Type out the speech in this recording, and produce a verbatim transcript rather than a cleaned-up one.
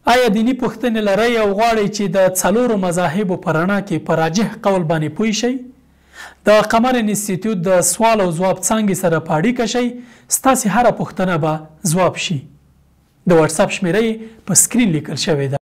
آیا دیني پوښتنې لرئ او غواړئ چې د څلورو مذاهبو په رڼا کې په راجح قول باندې پوه شئ؟ د قمر انسټیټیوټ د سوال او ځواب څانګې سره په اړیکه شئ. ستاسې هره پوښتنه به ځواب شي. د واتساپ شمیره یې په سکرین لیکل شوې ده.